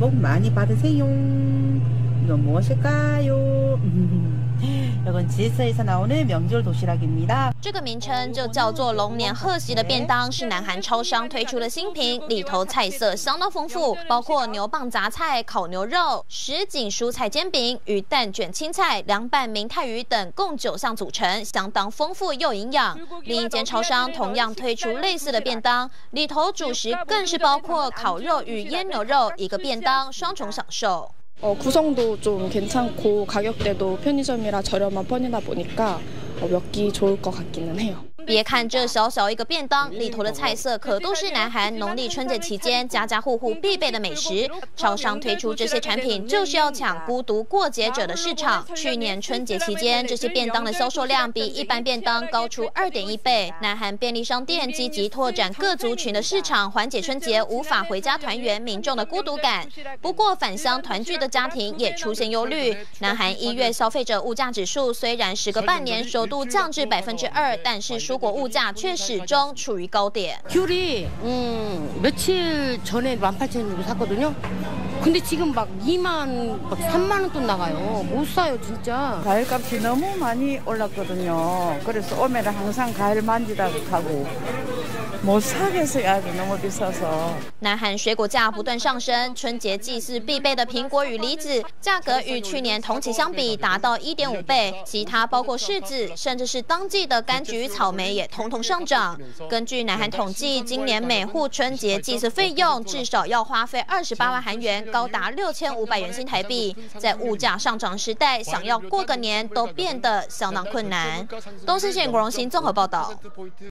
복 많이 받으세요. 이건 무엇일까요? 이건 질서에서 나오는 명절 도시락입니다. 这个名称就叫做龙年贺喜的便当，是南韩超商推出的新品，里头菜色相当丰富，包括牛蒡杂菜、烤牛肉、什锦蔬菜煎饼、鱼蛋卷青菜、凉拌明太鱼等，共9项组成，相当丰富又营养。另一间超商同样推出类似的便当，里头主食更是包括烤肉与腌牛肉，一个便当双重享受。 구성도 좀 괜찮고 가격대도 편의점이라 저렴한 편이다 보니까 먹기 좋을 것 같기는 해요. 别看这小小一个便当，里头的菜色可都是南韩农历春节期间家家户户必备的美食。超商推出这些产品，就是要抢孤独过节者的市场。去年春节期间，这些便当的销售量比一般便当高出2.1倍。南韩便利商店积极拓展各族群的市场，缓解春节无法回家团圆民众的孤独感。不过，返乡团聚的家庭也出现忧虑。南韩1月消费者物价指数虽然时隔半年首度降至2%，但是蔬果物价却始终处于高点。 귤이 며칠 전에 18,000원 샀거든요. 근데 지금 막 2만, 3만 원 돈 나가요. 못 사요 진짜. 과일값이 너무 많이 올랐거든요. 그래서 오면 항상 과일 만지다 가고 못 사겠어요. 너무 비싸서. 南韩水果价不断上升，春节祭祀必备的苹果与梨子价格与去年同期相比达到1.5倍，其他包括柿子，甚至是当季的柑橘、草莓也统统上涨。根据南韩统计，今年每户春节祭祀费用至少要花费28万韩元，高达6500元新台币。在物价上涨时代，想要过个年都变得相当困难。东森县国荣新综合报道。